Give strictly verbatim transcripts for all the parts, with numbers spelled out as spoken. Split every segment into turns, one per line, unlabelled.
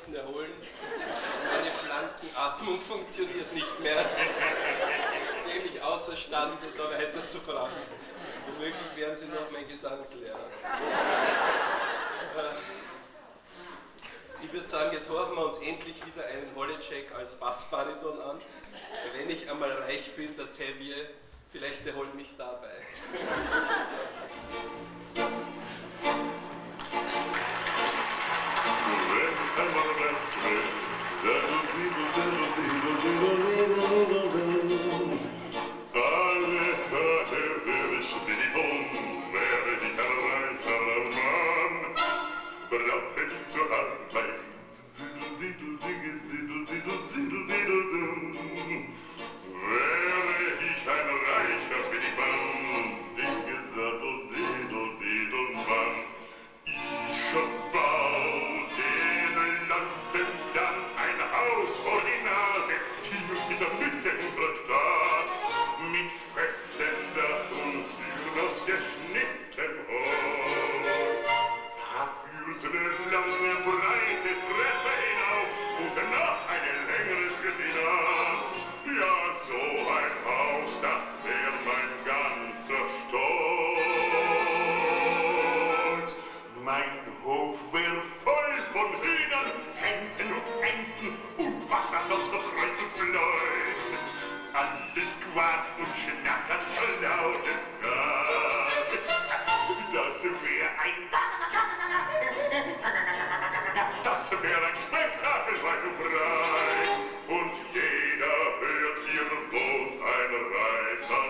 Stunden erholen. Meine Flankenatmung funktioniert nicht mehr. Ich sehe mich außerstande, da weiter zu fragen. Womöglich wären Sie noch mein Gesangslehrer. Ich würde sagen, jetzt horchen wir uns endlich wieder einen Holecek als Bassbariton an. Wenn ich einmal reich bin, der Tevier, vielleicht erholt mich dabei.
Alle Tage wäre ich wie die Hund, wäre ich ein reicher Mann, brauche ich zur Arbeit. Wäre ich ein reicher Billigmann, Dingedaddle-diddle-diddle-Mann, ich bau den Leuten dann ein Haus vor die Nase, hier in der Mitte unserer Stadt, mit festem Dach und Türen aus geschnitztem Holz. Da führte eine lange, breite Treppe hinauf und danach eine längere Treppe hinab. Ja, so ein Haus, das wär mein ganzer Stolz. Mein Hof wär voll von Hühnern, Hänsen und Enten und was da sonst noch kreucht und fleucht. Alles quakt und schnattert so laut es gab. Das wär ein Das wär ein Spektakel weit und breit. Und jeder hört, hier wohnt ein reicher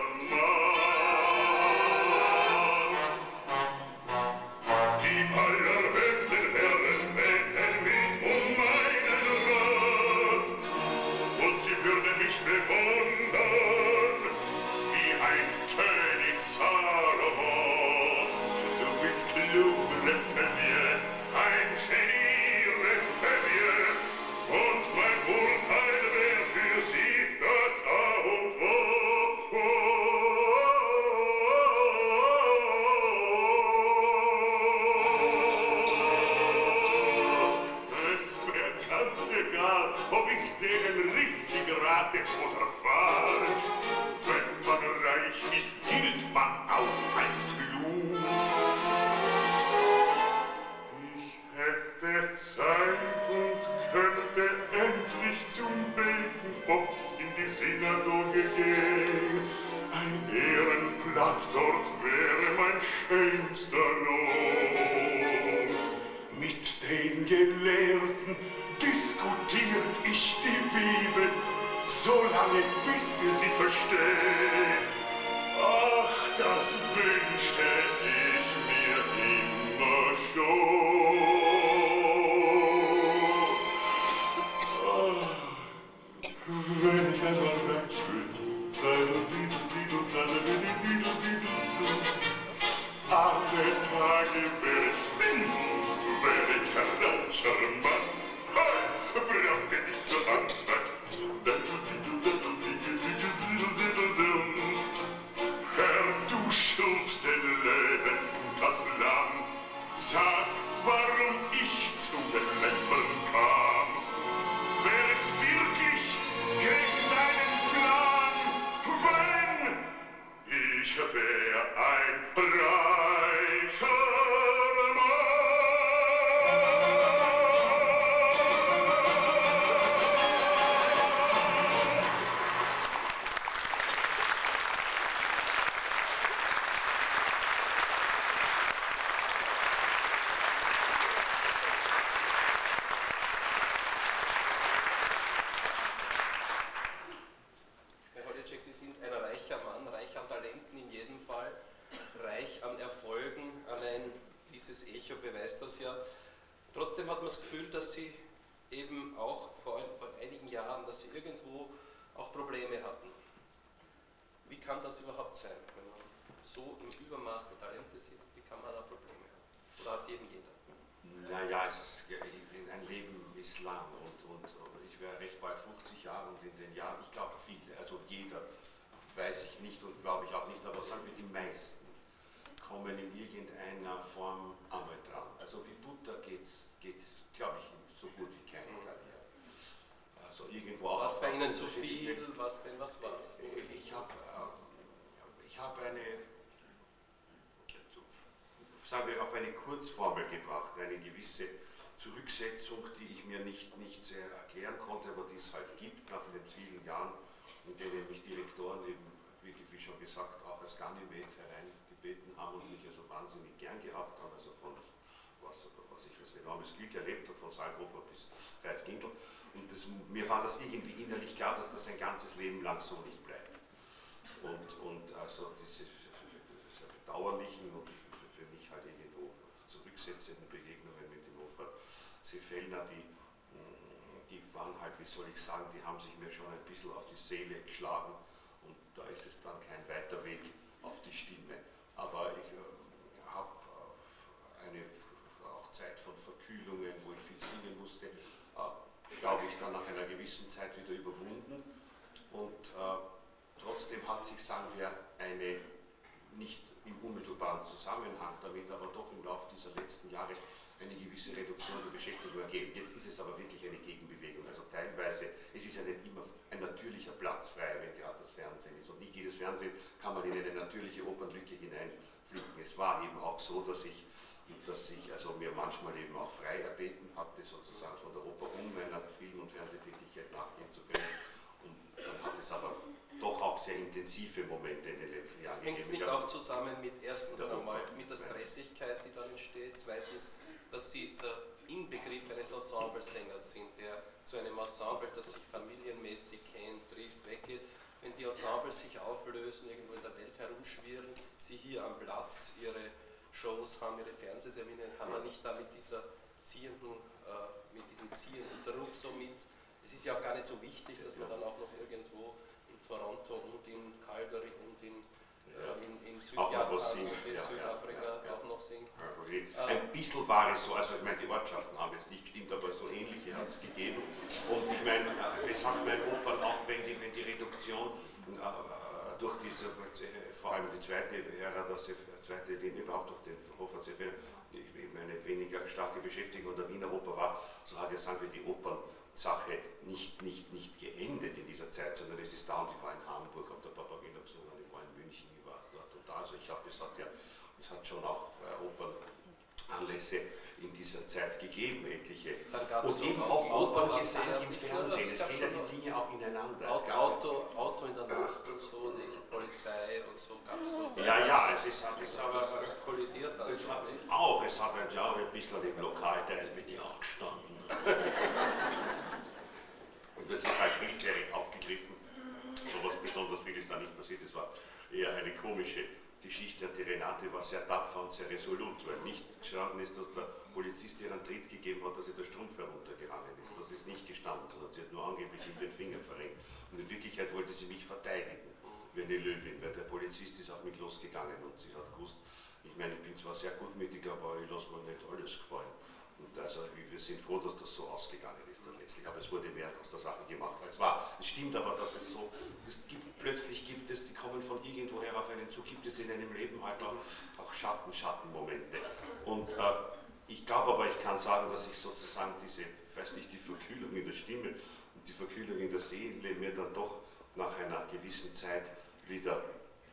Mann. Die allerhöchsten Herren beten mich um meinen Rat. Und sie würden mich bewundern, wie einst König Salomon. Du bist klug, Rentelier, ein Genie, Rentelier, und mein Urteil wär für sie das A und O. Es wär ganz egal, ob ich denen richtig rate oder falsch. Wenn man reich ist, gilt man auch als klug. Ich hätte Zeit und könnte endlich zum Beten oft in die Synagoge gehen. Ein Ehrenplatz dort wäre mein schönster Lohn. Mit den Gelehrten diskutiert ich die Bibel, solange bis wir sie verstehen. Ach, das wünschte ich mir immer schon. Ach, wenn ich einmal reich bin, alle Tage wär ich blind, wär ich ein reicher Mann, brauche nicht zur Arbeit. Herr, du schufst den Leben und das Lamm, sag, warum ich zu den Lämpern kam. Wär es wirklich gegen deinen Plan, wenn ich wär ein reicher Mann?
Herr Holecek, Sie sind ein reicher Mann, reich an Talenten in jedem Fall, reich an Erfolgen, allein dieses Echo beweist das ja. Trotzdem hat man das Gefühl, dass Sie eben auch vor, vor einigen Jahren, dass Sie irgendwo auch Probleme hatten. Wie kann das überhaupt sein, wenn man so im Übermaß der Talente sitzt, wie kann man da Probleme haben? Oder hat eben jeder?
Naja, es, ein Leben ist lang und, und, und ich wäre recht bald fünfzig Jahre und in den Jahren, ich glaube viele, also jeder, weiß ich nicht und glaube ich auch nicht, aber sagen wir die meisten, kommen in irgendeiner Form einmal dran. Also wie Butter geht's, geht's glaube ich, so gut wie keiner.
zu viel, was denn, was war's?
Ich habe ich hab eine, sagen wir, auf eine Kurzformel gebracht, eine gewisse Zurücksetzung, die ich mir nicht, nicht sehr erklären konnte, aber die es halt gibt nach den vielen Jahren, in denen mich die Rektoren eben, wie, wie schon gesagt, auch als Ganymed hereingebeten haben und mich also wahnsinnig gern gehabt haben, also von was, was ich als enormes Glück erlebt habe, von Saalhofer bis Ralf Gindl. Und das, mir war das irgendwie innerlich klar, dass das ein ganzes Leben lang so nicht bleibt. Und, und also diese sehr bedauerlichen und für mich halt irgendwo zurücksetzenden Begegnungen mit dem Hofrat Seefellner, die, die waren halt, wie soll ich sagen, die haben sich mir schon ein bisschen auf die Seele geschlagen und da ist es dann kein weiter Weg auf die Stimme. Aber ich äh, habe äh, eine auch Zeit von Verkühlungen, wo ich viel singen musste, äh, glaube ich, dann nach einer gewissen Zeit wieder überwunden und äh, trotzdem hat sich, sagen wir, eine nicht im unmittelbaren Zusammenhang damit, aber doch im Laufe dieser letzten Jahre eine gewisse Reduktion der Beschäftigung ergeben. Jetzt ist es aber wirklich eine Gegenbewegung, also teilweise, es ist ja nicht immer ein natürlicher Platz frei, wenn gerade das Fernsehen ist und nicht jedes Fernsehen kann man in eine natürliche Opernlücke hineinfliegen. Es war eben auch so, dass ich dass ich also mir manchmal eben auch frei erbeten hatte, sozusagen von der Oper, um meiner Film- und Fernsehtätigkeit nachgehen zu können. Und dann hat es aber doch auch sehr intensive Momente in den letzten Jahren gegeben.
Hängt es nicht auch zusammen mit erstens einmal mit der Stressigkeit, die dann entsteht, zweitens, dass Sie der Inbegriff eines Ensemblesängers sind, der zu einem Ensemble, das sich familienmäßig kennt, trifft, weggeht. Wenn die Ensembles sich auflösen, irgendwo in der Welt herumschwirren, Sie hier am Platz Ihre Shows haben, ihre Fernsehtermine, kann man nicht da mit dieser ziehenden, äh, mit diesem ziehenden Druck so mit. Es ist ja auch gar nicht so wichtig, dass man dann auch noch irgendwo in Toronto und in Calgary und in, äh, in, in Südjapan und in ja, Südafrika ja, ja, ja. auch noch singt.
Ja, okay. Ein bisschen war es so, also ich meine, die Ortschaften haben jetzt nicht gestimmt, aber so ähnliche hat es gegeben. Und ich meine, es hat mein Opern auch, wenn die, wenn die Reduktion äh, durch diese, vor allem die zweite Ära, dass die zweite Linie überhaupt durch den Hofrat Seefellner eben eine weniger starke Beschäftigung der Wiener Oper war, so hat ja, sagen wir, die Opernsache nicht, nicht, nicht geendet in dieser Zeit, sondern es ist da und ich war in Hamburg, habe der Papageno gesungen, ich war in München, ich war dort und da, also ich habe gesagt, ja, es hat schon auch äh, Opernanlässe in dieser Zeit gegeben, etliche. Und eben auch Operngesang im Fernsehen, es gehen ja die Dinge auch ineinander.
Auto, Auto, Auto in der Nacht und so, die Polizei und so gab es so.
Ja, ja, es ist, es
aber es kollidiert das
es hat auch, es hat ein, glaube ich, ein bisschen im Lokalteil bin ich auch gestanden. Und das ist halt willfährig aufgegriffen, so was besonders viel ist da nicht passiert, es war eher eine komische Geschichte. Die Renate war sehr tapfer und sehr resolut, weil nicht gestanden ist, dass der Polizist ihr einen Tritt gegeben hat, dass ihr der Strumpf heruntergehangen ist. Das ist nicht gestanden, sondern sie hat nur angeblich ihm den Finger verrenkt. Und in Wirklichkeit wollte sie mich verteidigen, wie eine Löwin, weil der Polizist ist auf mich losgegangen und sie hat gewusst, ich meine, ich bin zwar sehr gutmütig, aber ich lasse mir nicht alles gefallen. Und also wir sind froh, dass das so ausgegangen ist dann letztlich. Aber es wurde mehr aus der Sache gemacht, als war. Es stimmt aber, dass es so, es gibt, plötzlich gibt es, die kommen von irgendwoher auf einen zu, gibt es in einem Leben halt auch, auch Schatten, Schattenmomente. Und äh, ich glaube aber, ich kann sagen, dass ich sozusagen diese, ich weiß nicht, die Verkühlung in der Stimme und die Verkühlung in der Seele mir dann doch nach einer gewissen Zeit wieder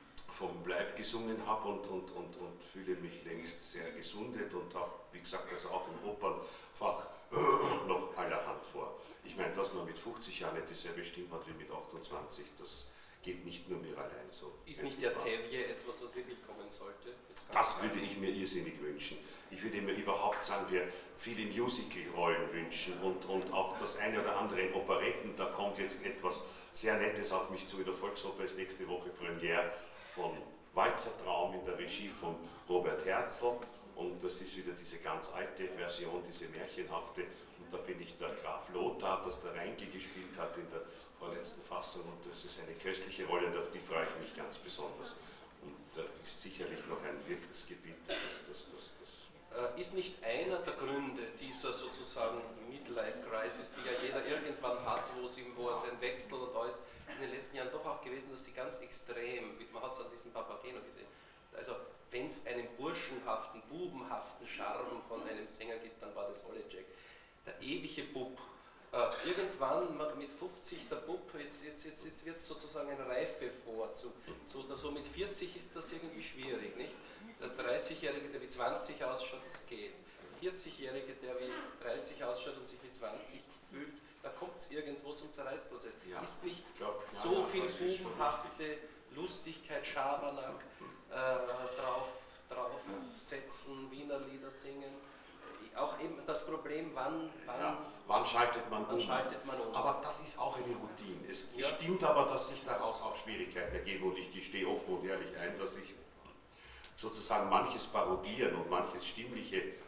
vom Leib gesungen habe und, und, und, und fühle mich längst sehr gesundet und habe, wie gesagt, also auch im Opernfach noch allerhand vor. Ich meine, dass man mit fünfzig Jahren nicht dieselbe Stimme hat wie mit achtundzwanzig, das geht nicht nur mir allein so.
Ist nicht der Tevye etwas, was wirklich kommen sollte?
Das würde ich mir irrsinnig wünschen. Ich würde mir überhaupt, sagen wir, viele Musical-Rollen wünschen und, und auch das eine oder andere in Operetten. Da kommt jetzt etwas sehr Nettes auf mich zu. In der Volksoper ist nächste Woche Premiere von Walzertraum in der Regie von Robert Herzl. Und das ist wieder diese ganz alte Version, diese märchenhafte. Und da bin ich der Graf Lothar, das der Reinke gespielt hat in der vorletzten Fassung. Und das ist eine köstliche Rolle und auf die freue ich mich ganz besonders. Und da äh, ist sicherlich noch ein Wirkungsgebiet, das, das, das, das
äh, ist nicht einer der Gründe dieser sozusagen Midlife-Crisis, die ja jeder irgendwann hat, wo, sie, wo es ein Wechsel oder da ist, in den letzten Jahren doch auch gewesen, dass sie ganz extrem, man hat es an diesem Papageno gesehen, also wenn es einen burschenhaften, bubenhaften Charme von einem Sänger gibt, dann war das Olejek. Der ewige Bub, äh, Äh, irgendwann mit fünfzig der Bub, jetzt, jetzt, jetzt, jetzt wird es sozusagen ein Reifevorzug. So, so mit vierzig ist das irgendwie schwierig, nicht? Der dreißigjährige, der wie zwanzig ausschaut, das geht. Der vierzigjährige, der wie dreißig ausschaut und sich wie zwanzig fühlt, da kommt es irgendwo zum Zerreißprozess. Ja. Ist nicht glaub, ja, so ja, viel bubenhafte Lustigkeit, Schabernack äh, drauf, draufsetzen, Wiener Lieder singen. Auch eben das Problem, wann, wann,
ja, wann schaltet man
wann
um.
Schaltet man um.
Aber das ist auch eine Routine. Es
ja.
stimmt aber, dass sich daraus auch Schwierigkeiten ergeben und ich gestehe offen und ehrlich ein, dass ich sozusagen manches parodieren und manches stimmliche äh,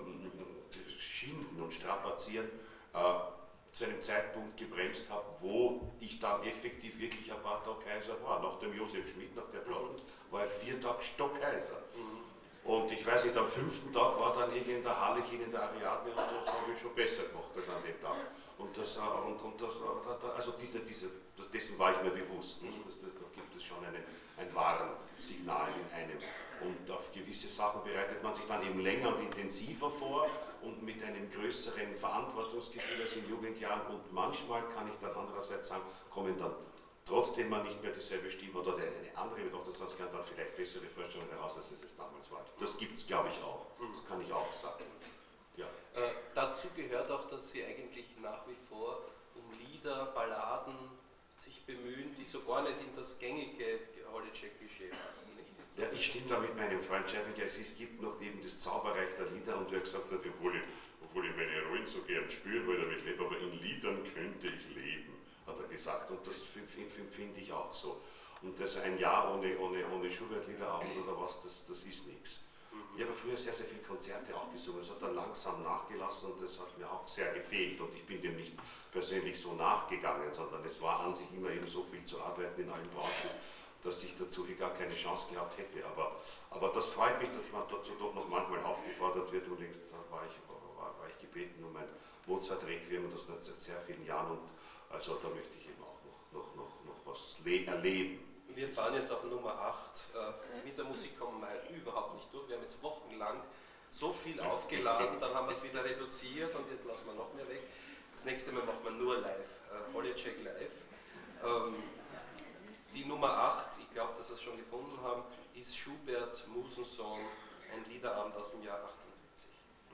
schinden und strapazieren äh, zu einem Zeitpunkt gebremst habe, wo ich dann effektiv wirklich ein paar Tage Kaiser war. Nach dem Josef Schmidt, nach der Platte, war ich vier Tage Stockkaiser. Mhm. Und ich weiß nicht, am fünften Tag war dann irgendwie in der Harlekin in der Ariadne und das habe ich schon besser gemacht als an dem Tag. Und das, und, und das, also diese, diese, dessen war ich mir bewusst, nicht? Das, das, da gibt es schon eine, ein Warnsignal in einem. Und auf gewisse Sachen bereitet man sich dann eben länger und intensiver vor und mit einem größeren Verantwortungsgefühl als in Jugendjahren. Und manchmal kann ich dann andererseits sagen, kommen dann trotzdem man nicht mehr dieselbe Stimme oder eine andere, doch das kann dann vielleicht bessere Vorstellungen heraus, als es damals war. Das gibt es, glaube ich, auch. Das kann ich auch sagen. Ja.
Äh, dazu gehört auch, dass Sie eigentlich nach wie vor um Lieder, Balladen sich bemühen, die so gar nicht in das gängige Holicek-Klischee passen.
Ja, ich stimme da mit meinem Freund Schäfinger, es gibt noch neben das Zauberreich der Lieder und wer gesagt hat, obwohl ich, obwohl ich meine Rollen so gern spüre, weil damit lebe, aber in Liedern könnte ich leben, hat er gesagt. Und das finde ich auch so. Und das ein Jahr ohne, ohne, ohne Schubert-Liederabend oder was, das, das ist nichts. Ich habe früher sehr, sehr viele Konzerte auch gesungen, es hat dann langsam nachgelassen und das hat mir auch sehr gefehlt und ich bin dem nicht persönlich so nachgegangen, sondern es war an sich immer eben so viel zu arbeiten in allen Branchen, dass ich dazu gar keine Chance gehabt hätte. Aber, aber das freut mich, dass man dazu doch noch manchmal aufgefordert wird und längst war ich, war, war ich gebeten um ein Mozart-Requiem und das seit sehr vielen Jahren und also da möchte ich eben auch noch, noch, noch, noch was erleben.
Wir fahren jetzt auf Nummer acht. Mit der Musik kommen wir halt überhaupt nicht durch. Wir haben jetzt wochenlang so viel aufgeladen, dann haben wir es wieder reduziert und jetzt lassen wir noch mehr weg. Das nächste Mal macht man nur live, äh, Holicek live. Ähm, die Nummer acht, ich glaube, dass wir es schon gefunden haben, ist Schubert Musensong, ein Liederabend aus dem Jahr achtundsiebzig.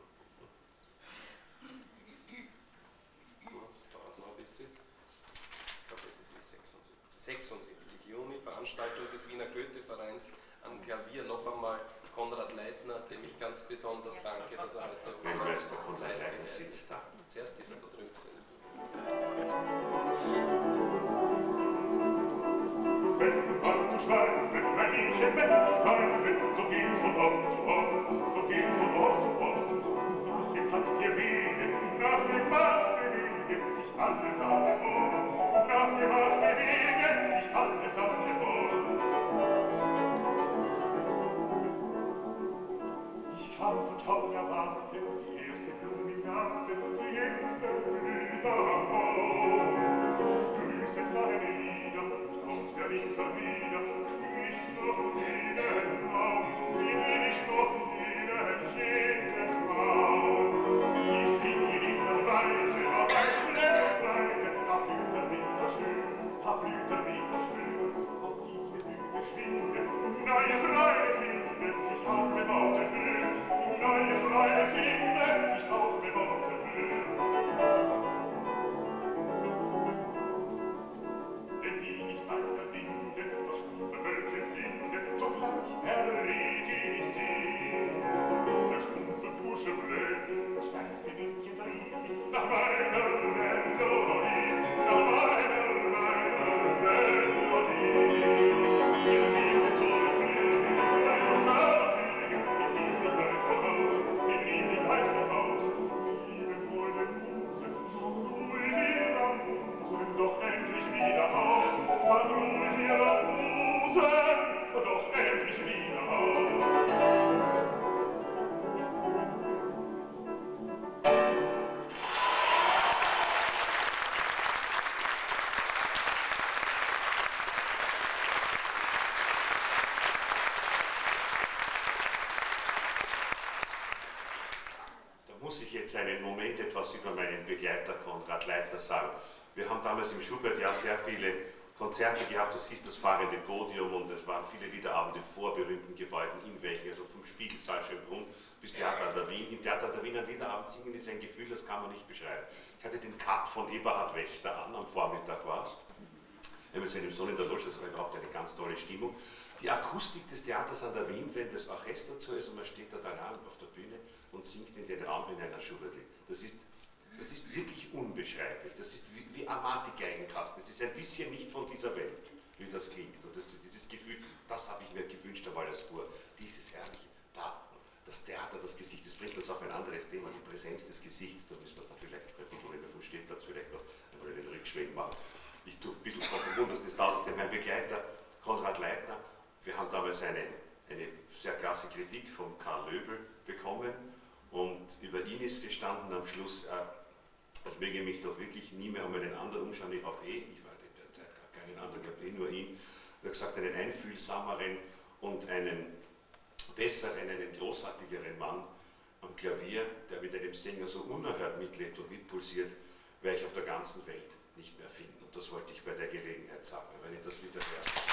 Das dauert noch ein bisschen. Ich glaube, es ist sechsundsiebzig. sechsundsiebzig Juni, Veranstaltung des Wiener Goethe-Vereins am Klavier. Noch einmal Konrad Leitner, dem ich ganz besonders danke, dass er heute uns live sitzt. Da. Zuerst ist er da drüben gesessen.
Wenn an zu schweifen, ein Liedchen wegzupfeifen, so geht's von Ort zu Ort, so geht's von Ort zu Ort. Nach dem Takt der Wege, nach dem Maß bewegt sich alles an mir vor. Nach dem Maß bewegt sich alles an mir vor. Ich kann so toll erwarten, die erste Blume im Garten, die jüngste Blüte am Baum. Grüße deine Lieder, kommt der Winter wieder, nicht noch jeden Traum, sieh nicht noch jeden, jeden Traum. Ich singe in der Weise, auf einzelnen Breite, da blüht der Winter schön, da blüht der Winter schön, auf diese Blüte schwindet, neue Freude findet sich auf bebaute Höhen, neue Freude findet sich auf bebaute Höhen. Denn wie ich weiter finde, das stumpfe Völkchen finde, sogleich errege ich sie. Der stumpfe
Konrad Leitner sagen. Wir haben damals im Schubert-Jahr sehr viele Konzerte gehabt, das hieß das fahrende Podium und es waren viele Liederabende vor berühmten Gebäuden in Welchen, also vom Spiegelsaal Schönbrunn bis Theater an der Wien. Im Theater an der Wien ein Liederabend singen ist ein Gefühl, das kann man nicht beschreiben. Ich hatte den Cut von Eberhard Wächter an, am Vormittag war es. Er mit seinem Sohn in der Loge, das war überhaupt eine ganz tolle Stimmung. Die Akustik des Theaters an der Wien, wenn das Orchester zu ist und man steht da allein auf der Bühne und singt in den Raum in einer Schubertli. Das ist, das ist wirklich unbeschreiblich. Das ist wie, wie Amati-Geigenkasten. Es ist ein bisschen nicht von dieser Welt, wie das klingt. Und das, dieses Gefühl, das habe ich mir gewünscht einmal als Spur. Dieses herrliche, da, das Theater, das Gesicht, das bringt uns auf ein anderes Thema, die Präsenz des Gesichts. Da müssen wir dann vielleicht bei Nikolai vom Stehplatz vielleicht noch einmal den Rückschwenk machen. Ich tue ein bisschen vom Bundes des Tausends, mein Begleiter Konrad Leitner. Wir haben damals eine, eine sehr klasse Kritik von Karl Löbel bekommen und über ihn ist gestanden am Schluss, äh, ich möge mich doch wirklich nie mehr um einen anderen umschauen, ich habe eh, ich war in der Zeit gar keinen anderen, ich habe eh nur ihn. Er hat gesagt, einen einfühlsameren und einen besseren, einen großartigeren Mann am Klavier, der mit einem Sänger so unerhört mitlebt und mitpulsiert, werde ich auf der ganzen Welt nicht mehr finden. Und das wollte ich bei der Gelegenheit sagen, wenn ich das wieder höre.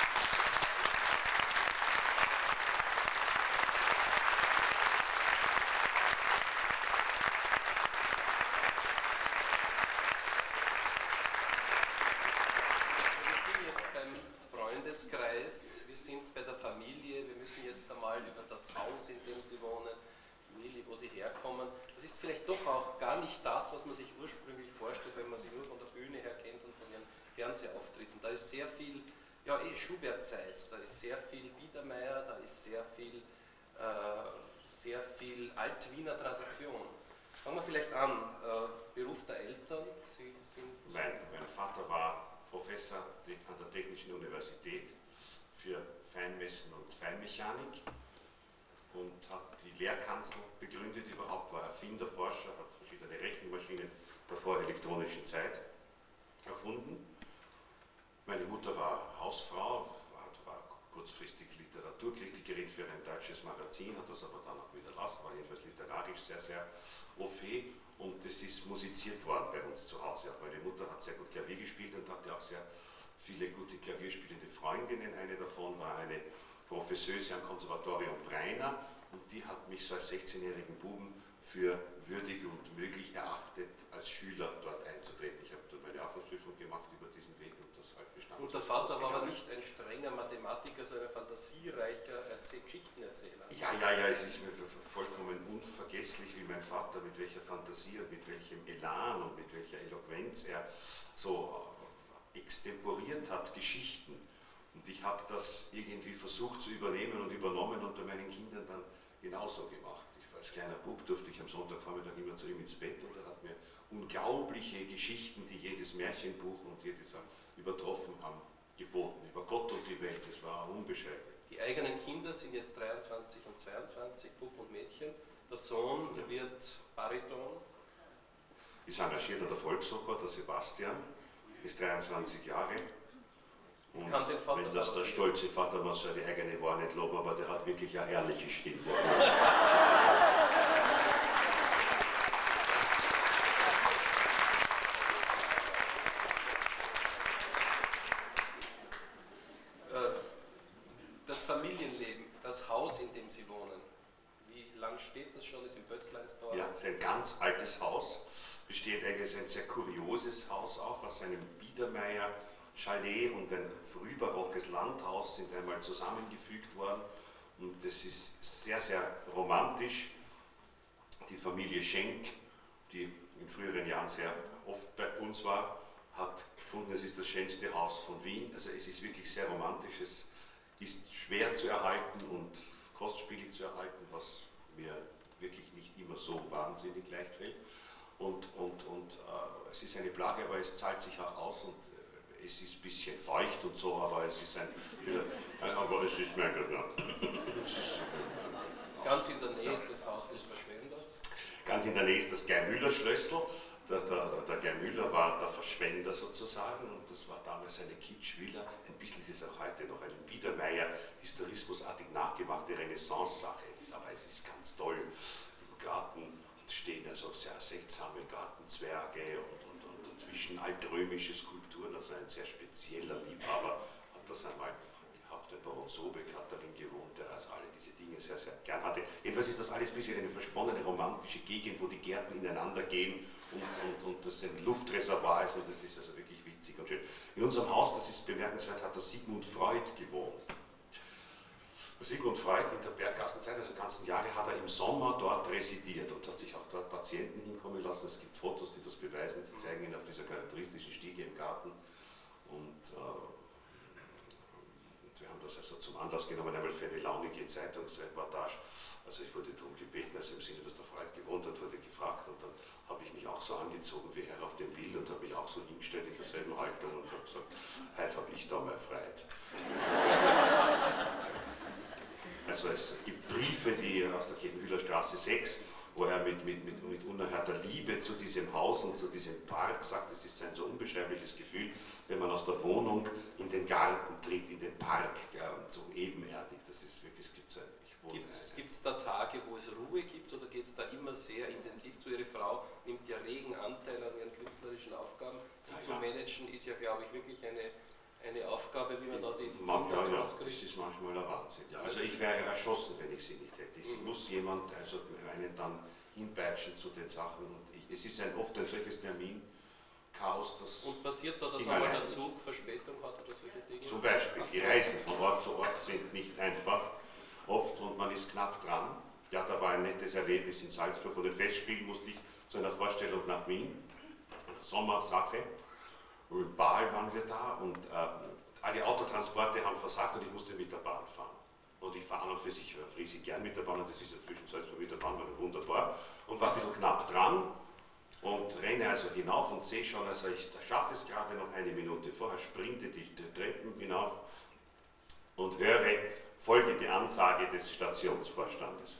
Schubert-Zeit, da ist sehr viel Biedermeier, da ist sehr viel, äh, sehr viel Alt-Wiener Tradition. Fangen wir vielleicht an, äh, Beruf der Eltern. Sie sind
mein, mein Vater war Professor an der Technischen Universität für Feinmessen und Feinmechanik und hat die Lehrkanzel begründet überhaupt, war Erfinder, Forscher, hat verschiedene Rechenmaschinen der vorelektronischen Zeit erfunden. Meine Mutter war Hausfrau, war, war kurzfristig Literaturkritikerin für ein deutsches Magazin, hat das aber dann auch wieder lassen, war jedenfalls literarisch sehr, sehr au fait und es ist musiziert worden bei uns zu Hause. Auch meine Mutter hat sehr gut Klavier gespielt und hatte auch sehr viele gute klavierspielende Freundinnen. Eine davon war eine Professeuse am Konservatorium Breina und die hat mich so als sechzehnjährigen Buben für würdig und möglich erachtet, als Schüler dort einzutreten. Ich habe dann meine Abschlussprüfung gemacht über diesen Weg und das halt bestanden.
Und der Vater war aber nicht ein strenger Mathematiker, sondern ein fantasiereicher Erzähl Geschichtenerzähler.
Ja, ja, ja, es ist mir vollkommen unvergesslich, wie mein Vater mit welcher Fantasie und mit welchem Elan und mit welcher Eloquenz er so extemporiert hat, Geschichten. Und ich habe das irgendwie versucht zu übernehmen und übernommen und bei meinen Kindern dann genauso gemacht. Ich war als kleiner Bub, durfte ich am Sonntagvormittag immer zu ihm ins Bett und er hat mir unglaubliche Geschichten, die jedes Märchenbuch und jedes übertroffen haben, geboten. Über Gott und die Welt, das war unbeschreiblich.
Die eigenen Kinder sind jetzt dreiundzwanzig und zweiundzwanzig, Bub und Mädchen. Der Sohn ja. wird Bariton.
Ist engagiert an der Volksoper, der Sebastian, ist dreiundzwanzig Jahre. Und
kann den Vater
wenn das der stolze Vater, man soll die eigene Wahr nicht loben, aber der hat wirklich eine ehrliche Stimme.
Das Familienleben, das Haus, in dem Sie wohnen, wie lange steht das schon? Ist in Bötzleinsdorf?
Ja, es ist ein ganz altes Haus, besteht eigentlich ein sehr kurioses Haus auch, aus einem Biedermeier Chalet und ein frühbarockes Landhaus sind einmal zusammengefügt worden und das ist sehr, sehr romantisch. Die Familie Schenk, die in früheren Jahren sehr oft bei uns war, hat gefunden, es ist das schönste Haus von Wien. Also es ist wirklich sehr romantisch, es ist schwer zu erhalten und kostspielig zu erhalten, was mir wirklich nicht immer so wahnsinnig leicht fällt. Und, und, und äh, es ist eine Plage, aber es zahlt sich auch aus und äh, es ist ein bisschen feucht und so, aber es ist ein, äh, aber es ist mein Gott.
Ganz in der Nähe ist das Haus des Verschwenders.
Ganz in der Nähe ist das Geir-Müller-Schlössl. Der, der, der Geir Müller war der Verschwender sozusagen und das war damals eine Kitschvilla. Ein bisschen ist es auch heute noch eine Biedermeier, historismusartig nachgemachte Renaissance-Sache. Aber es ist ganz toll. Im Garten stehen also sehr seltsame Gartenzwerge und, und romantische, altrömische Skulpturen, also ein sehr spezieller Liebhaber hat das einmal gehabt, der Baron Sobeck hat darin gewohnt, der also alle diese Dinge sehr, sehr gern hatte. Jedenfalls ist das alles ein bisschen eine versponnene romantische Gegend, wo die Gärten ineinander gehen und, und, und das ein Luftreservoir ist und das ist also wirklich witzig und schön. In unserem Haus, das ist bemerkenswert, hat der Sigmund Freud gewohnt. Der Sigmund Freud in der Berggassenzeit, also die ganzen Jahre, hat er im Sommer dort residiert und hat sich auch dort Patienten hinkommen lassen. Es gibt Fotos, die das beweisen, sie zeigen ihn auf dieser charakteristischen Stiege im Garten. Und äh, wir haben das also zum Anlass genommen, einmal für eine launige Zeitungsreportage. Also ich wurde darum gebeten, also im Sinne, dass der Freud gewohnt hat, wurde gefragt und dann habe ich mich auch so angezogen wie er auf dem Bild und habe mich auch so hingestellt in derselben Haltung und habe gesagt, heute habe ich da mal Freud. Also es gibt Briefe, die aus der Kirchenhühlerstraße sechs, wo er mit, mit, mit, mit unerhörter Liebe zu diesem Haus und zu diesem Park sagt, es ist ein so unbeschreibliches Gefühl, wenn man aus der Wohnung in den Garten tritt, in den Park, ja, so ebenerdig. Das ist wirklich, es gibt so ein, ich wohne
Gibt es da Tage, wo es Ruhe gibt oder geht es da immer sehr intensiv zu? Ihre Frau nimmt ja regen Anteil an ihren künstlerischen Aufgaben. Sie ja, zu ja. managen ist ja, glaube ich, wirklich eine eine Aufgabe, wie man da die
Man, ja, ja, das ist manchmal ein Wahnsinn. Ja. Also ich wäre erschossen, wenn ich sie nicht hätte. Ich mhm. muss jemand, also einen dann hinpeitschen zu den Sachen. Und ich, es ist ein, oft ein solches Terminchaos, das...
Und passiert da, dass einmal der Zug Verspätung hat oder solche Dinge?
Zum Beispiel, die Reisen von Ort zu Ort sind nicht einfach, oft und man ist knapp dran. Ja, da war ein nettes Erlebnis in Salzburg. Vor den Festspielen musste ich zu einer Vorstellung nach Wien, Sommersache. Im Baal waren wir da und äh, alle Autotransporte haben versagt und ich musste mit der Bahn fahren. Und ich fahre an und für sich riesig gern mit der Bahn und das ist ja zwischen Salzburg mit der Bahn war wunderbar und war ein bisschen knapp dran und renne also hinauf und sehe schon, also ich schaffe es gerade noch eine Minute vorher, sprinte die Treppen hinauf und höre folgende Ansage des Stationsvorstandes.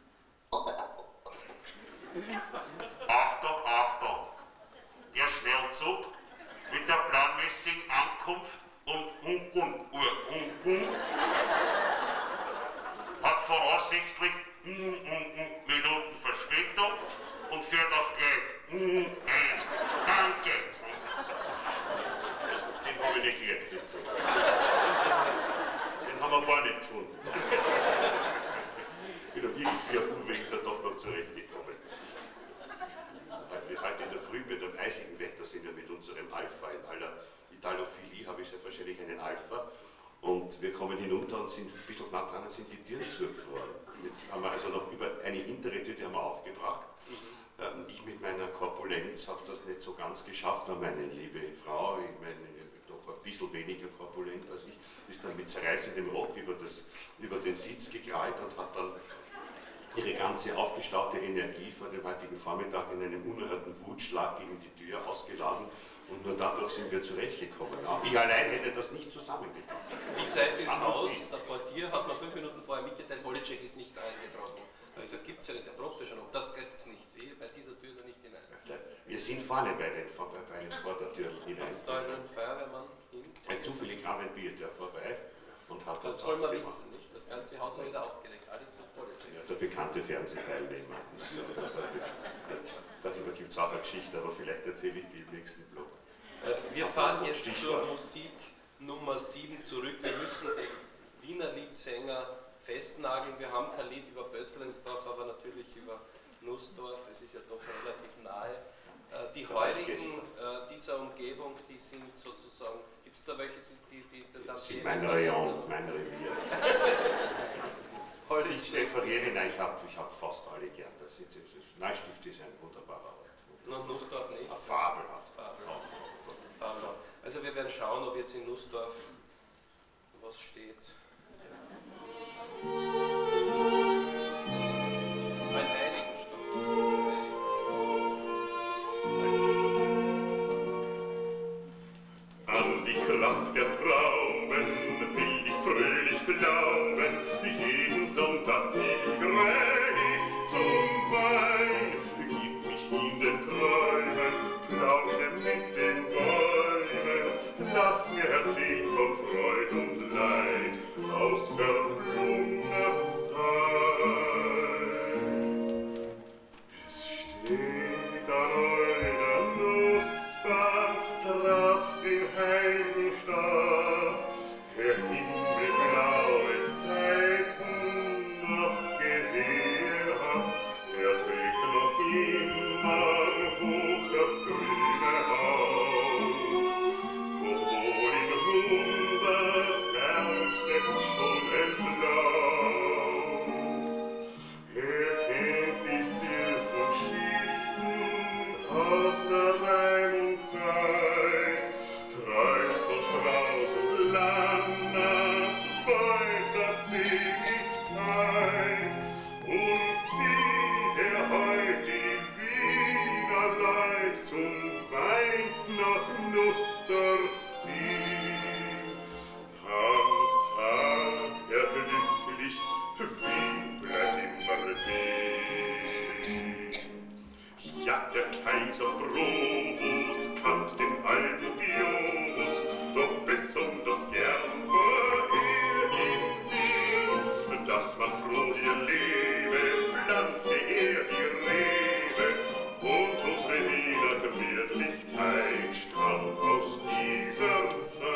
Achtung, Achtung, der Schnellzug mit der planmäßigen Ankunft um Ungun, Ungun, hat voraussichtlich Minuten Verspätung und fährt auf gleich ein. Danke. Auf den habe ich nicht jetzt sitzen. Den haben wir gar nicht gefunden. Ich bin irgendwie auf Umweg da doch noch zurechtgekommen. Heute in der Früh bei dem eisigen Wetter sind wir mit unserem Alpha in aller Italophilie, habe ich selbstverständlich einen Alpha und wir kommen hinunter und sind ein bisschen knapp dran und sind die Türen zugefroren. Jetzt haben wir also noch über eine hintere Tür, die haben wir aufgebracht. Mhm. Ich mit meiner Korpulenz habe das nicht so ganz geschafft, aber meine liebe Frau, ich meine, doch ein bisschen weniger korpulent als ich, ist dann mit zerreißendem Rock über, das, über den Sitz gekrallt und hat dann ihre ganze aufgestaute Energie vor dem heutigen Vormittag in einem unerhörten Wutschlag gegen die Tür ausgeladen und nur dadurch sind wir zurechtgekommen. Auch ich allein hätte das nicht zusammengebracht.
Wie seid ihr ins Haus? Der Portier hat mir fünf Minuten vorher mitgeteilt, Holicek ist nicht eingetroffen. Da habe ich gesagt, gibt es ja nicht, der probte schon, das gibt es nicht. Bei dieser Tür ist er nicht hinein.
Wir sind vorne bei den, bei den Vordertüren hinein.
Ist da ein Feuerwehrmann hin?
Ein zufällig kam ein Bier der vorbei und hat das
Das soll man wissen, nicht? Das ganze Haus war wieder aufgedeckt, alles auf Holicek.
Ja, der bekannte Fernsehteilnehmer. Darüber gibt es auch eine Geschichte, aber vielleicht erzähle ich die im nächsten Blog.
Wir fahren jetzt zur Musik Nummer sieben zurück. Wir müssen den Wiener Liedsänger festnageln. Wir haben kein Lied über Bötzlensdorf, aber natürlich über Nussdorf. Es ist ja doch relativ nahe. Die Heurigen dieser Umgebung, die sind sozusagen, gibt es da welche, die... die, die, die
das sind mein Rayon, mein Revier. Ich referiere, nein, ich habe ich hab fast alle gern. Das ist, das ist, Neustift ist ein wunderbarer Ort.
Und Nussdorf nicht?
Fabelhaft.
Fabelhaft. Fabelhaft. Also wir werden schauen, ob jetzt in Nussdorf was steht. Ein Heiligenstund.
An die Kraft der Trauben will ich fröhlich glauben, jeden Sonntag migre ich zum Wein. Gib mich in den Träumen, lausche mit den Bäumen, lass mir erzählen von Freud und Leid aus vergangener Zeit. Es steht an eurer Nussbank Knuster ziehn. Dann sagt er glücklich, wie bleibt immer weh. Ja, der Kaiser Probus kannt den alten Pius, doch besonders gern war er in Wien. Dass man froh hier lebe, pflanzte er die Rebe, und unsere Wiener Gemütlichkeit stammt aus dieser Zeit.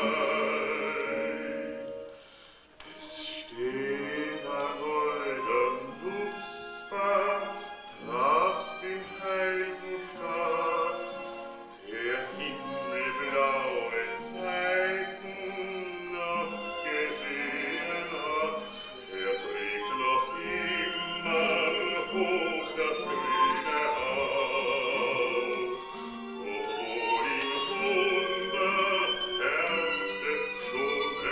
Es steht ein goldener Nussbaum, das den Heidenstadt, der himmelblaue Zeiten noch gesehen hat. Er trägt noch immer hoch das grüne Haus, wo im Wunder Ärmste schon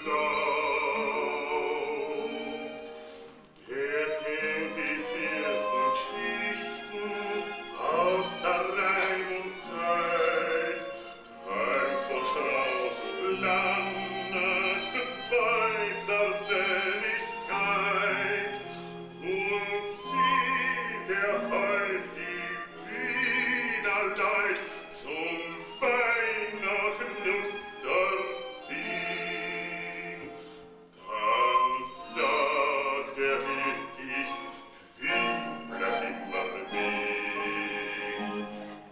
entlauft. Er kennt die süßen Geschichten aus der Reim und Zeit, träumt von Strauß und Landes, Weizer Seligkeit, und sieht er heut die Wiener Leid zum Wein nach Nuster ziehen. Dann sagt er wirklich, wie bleibt immer Wien.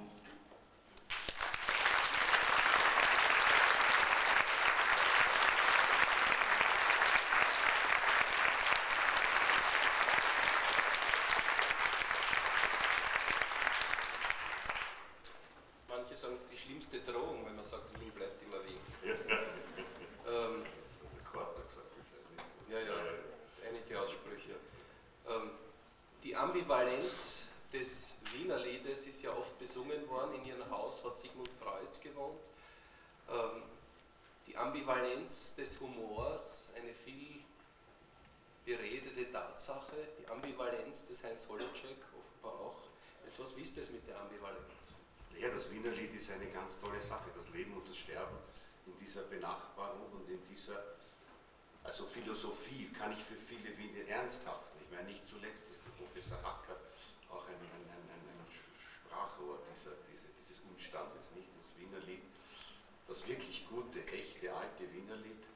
Manche sagen, es ist die schlimmste Drohung, wenn man sagt, Wien bleibt immer Wien. ähm,
Quarter gesagt, ich weiß nicht.
ja, ja, einige Aussprüche. Ähm, die Ambivalenz des Wienerliedes ist ja oft besungen worden. In ihrem Haus hat Sigmund Freud gewohnt. Ähm, die Ambivalenz des Humors, eine viel beredete Tatsache. Die Ambivalenz des Heinz Holleczek offenbar auch. Etwas, wie ist das mit der Ambivalenz?
Ja, das Wienerlied ist eine ganz tolle Sache, das Leben und das Sterben in dieser Benachbarung und in dieser, also Philosophie kann ich für viele Wiener ernsthaft, ich meine nicht zuletzt ist der Professor Hacker auch ein, ein, ein, ein, ein Sprachrohr dieser, dieser, dieses Umstandes, nicht? Das Wienerlied, das wirklich gute, echte, alte Wienerlied